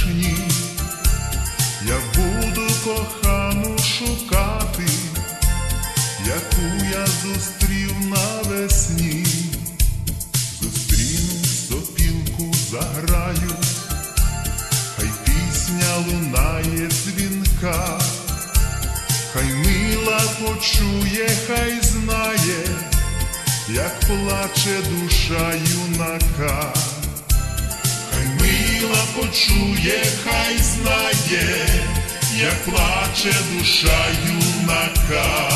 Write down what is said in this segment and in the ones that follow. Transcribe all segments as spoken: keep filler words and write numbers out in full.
вишні, я буду кохану шукати, яку я зустрів навесні. Зустріну сопілку, заграю, хай пісня лунає дзвінка, хай мила почує, хай знає, як плаче душа юнака. Хай мила почує, хай знає, як плаче душа юнака.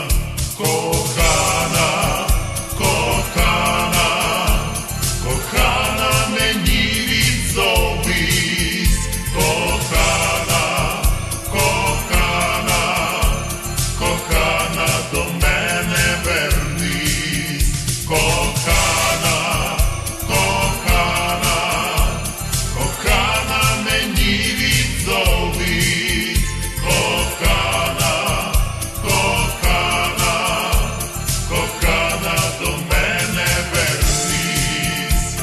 Кохана, кохана, кохана, мені відзовись. Кохана, кохана, кохана, до мене вернись. Кохана, кохана, кохана, мені відзовись. Кохана, кохана, кохана, до мене вернись.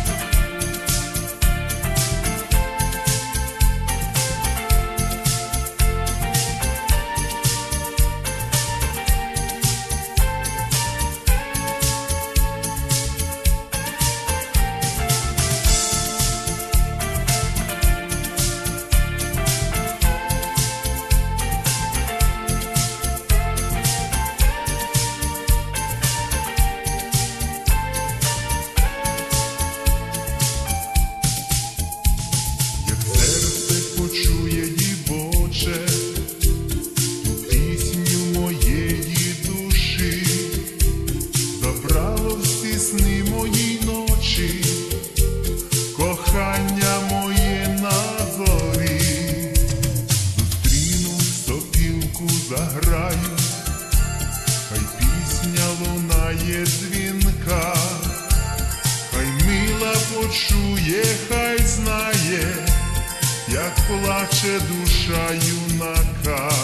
Як серце почує дівоче ту пісню моєї душі, забрало всі сни мої ночі, кохання моє на зорі. Зустріну сопілку, заграю, хай пісня лунає дзвінка, хай мила почує, хай знає, як плаче душа юнака.